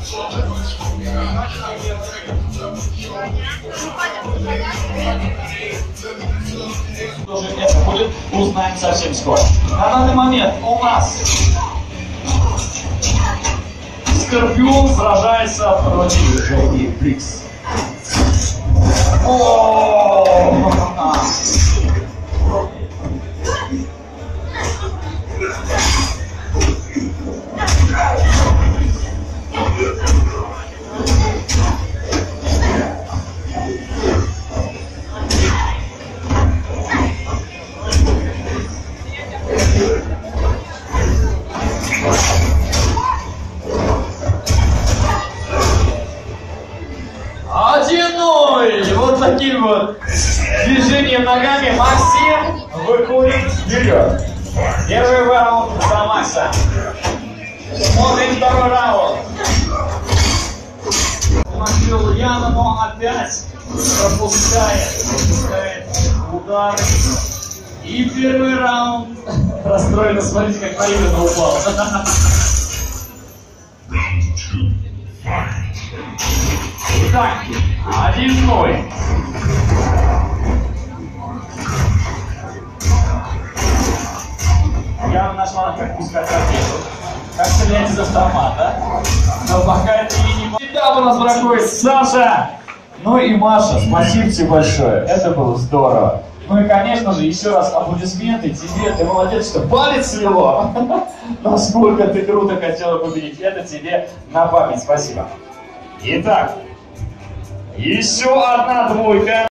Что же это будет, узнаем совсем скоро. На данный момент у нас Скорпион сражается против Жени Бликс. Вот таким вот движением ногами Максим выходит вперед. Первый раунд за Макса. Смотрим второй раунд. Максим Ульяна, но опять пропускает удар. И первый раунд. Расстроено, смотрите, как наивно упал. Итак, 1-0. Я нашла, как пускать ракету. Как стрелять из автомата. Но пока это и не... Всегда у нас проходит Саша. Ну и Маша, спасибо тебе большое. Это было здорово. Ну и, конечно же, еще раз аплодисменты тебе. Ты молодец, что палец свело. Насколько ты круто хотела победить. Это тебе на память. Спасибо. Итак, еще одна двойка.